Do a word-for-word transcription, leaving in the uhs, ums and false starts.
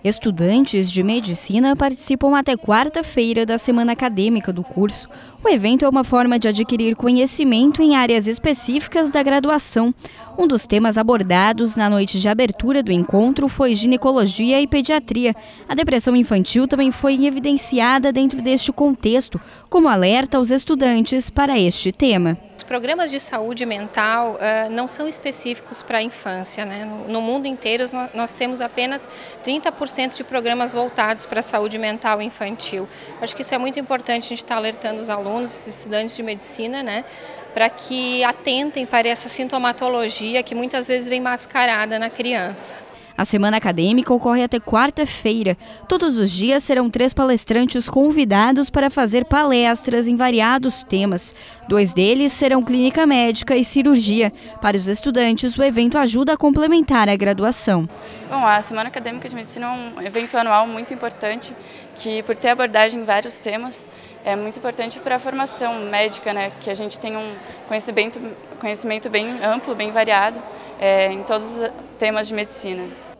Estudantes de medicina participam até quarta-feira da semana acadêmica do curso. O evento é uma forma de adquirir conhecimento em áreas específicas da graduação. Um dos temas abordados na noite de abertura do encontro foi ginecologia e pediatria. A depressão infantil também foi evidenciada dentro deste contexto, como alerta aos estudantes para este tema. Os programas de saúde mental uh, não são específicos para a infância, né? No, no mundo inteiro nós, nós temos apenas trinta por cento de programas voltados para a saúde mental infantil. Acho que isso é muito importante, a gente está alertando os alunos, os estudantes de medicina, né? Para que atentem para essa sintomatologia que muitas vezes vem mascarada na criança. A semana acadêmica ocorre até quarta-feira. Todos os dias serão três palestrantes convidados para fazer palestras em variados temas. Dois deles serão clínica médica e cirurgia. Para os estudantes, o evento ajuda a complementar a graduação. Bom, a Semana Acadêmica de Medicina é um evento anual muito importante, que por ter abordagem em vários temas, é muito importante para a formação médica, né? Que a gente tenha um conhecimento, conhecimento bem amplo, bem variado, é, em todos os temas de medicina.